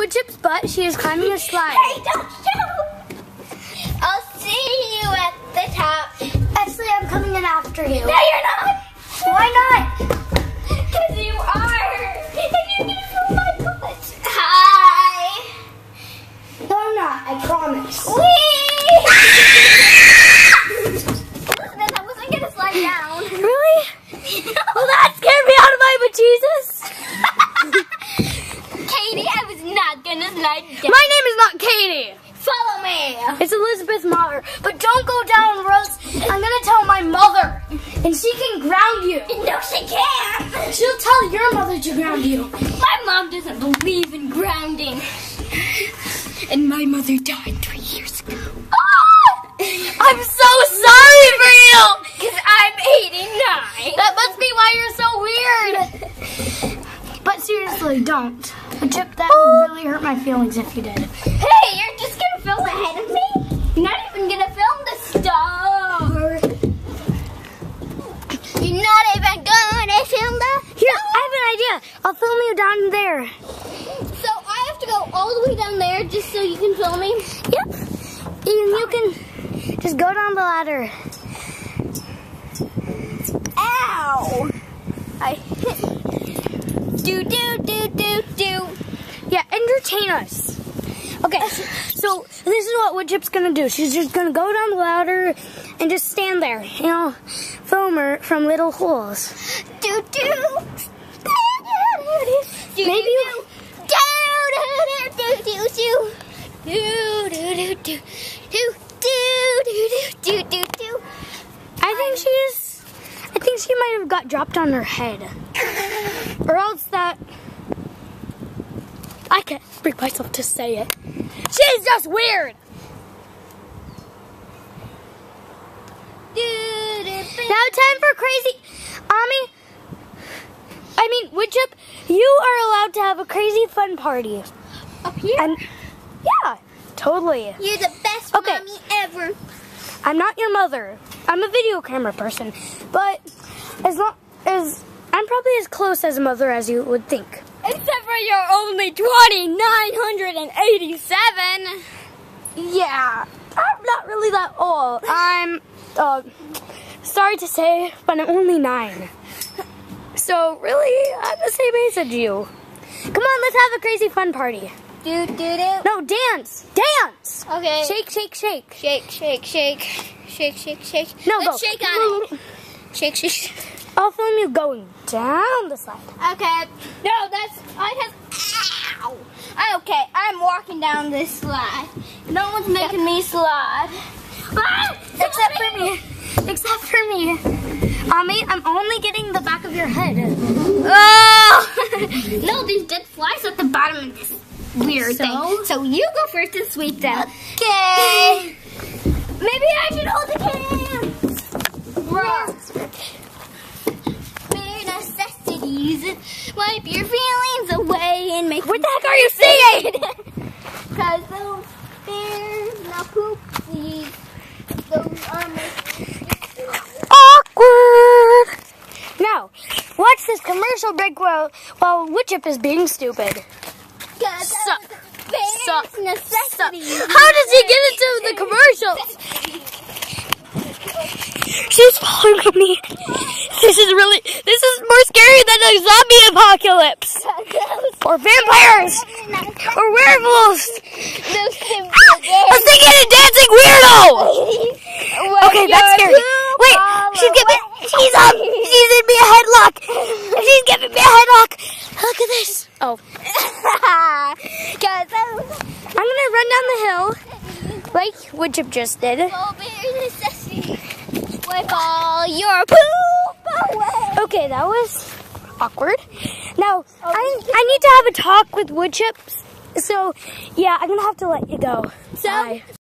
Woodchip's butt. She is climbing a slide. Hey, don't shoot! I'll see you at the top. Actually, I'm coming in after you. No, you're not. Why not? Because you are. And you're gonna feel my butt. Hi. No, I'm not. I promise. Elizabeth, I wasn't gonna slide down. Really? Well, that scared me out of my bejesus. Katie, I was not gonna slide down. My name is not Katie. Follow me. It's Elizabeth Mother. But don't go down, Rose. I'm gonna tell my mother, and she can ground you. No, she can't. She'll tell your mother to ground you. My mom doesn't believe in grounding. And my mother died 3 years ago. I'm so sorry for you. Because I'm 89. That must be why you're so weird. But seriously, don't. Chip, that would really hurt my feelings if you did. Hey, you're just gonna film ahead of me? You're not even gonna film the star. You're not even gonna film the Here, I have an idea. I'll film you down there. So I have to go all the way down there just so you can film me? Yep. And you can just go down the ladder. Ow! I hit. Do. Yeah, entertain us. Okay, so this is what Woodchip's gonna do. She's just gonna go down the ladder and just stand there. You know, film her from little holes. Do. Maybe you... I think she might have got dropped on her head. Or else that... I can't bring myself to say it. She's just weird! Now time for crazy... Woodchip, you are allowed to have a crazy fun party. Up here? Yeah, totally. You're the best Okay. mommy ever. I'm not your mother. I'm a video camera person. But as long as... I'm probably as close as a mother as you would think. Except for you're only 2,987. Yeah, I'm not really that old. I'm, sorry to say, but I'm only 9. So really, I'm the same age as you. Come on, let's have a crazy fun party. Do. No, dance! Dance! Okay. Shake. Shake. No, Let's go. shake on it. Shake. I'll film you going down the slide. Okay. No, ow. Okay, I'm walking down this slide. No one's making me slide. Except for me. I'm only getting the back of your head. Oh! No, there's dead flies at the bottom of this weird thing. So you go first and sweep them. Okay. Maybe I should hold the can. Rocks. Bare necessities. Wipe your feelings away and make... What the heck are you saying? Because those bears now poop these. Those are my... Awkward. Now, watch this commercial break while Woodchip is being stupid. Suck. Necessities. How does he get into the commercial? She's following me. This is more scary than a zombie apocalypse. Or vampires. Or werewolves. I'm thinking a dancing weirdo. Okay, that's scary. Wait, she's in me a headlock. She's giving me a headlock. Look at this. Oh. I'm gonna run down the hill like Woodchip just did. Wipe all your poop away. Okay, that was awkward. Now, I need to have a talk with Woodchip. So, yeah, I'm gonna have to let you go. So, bye.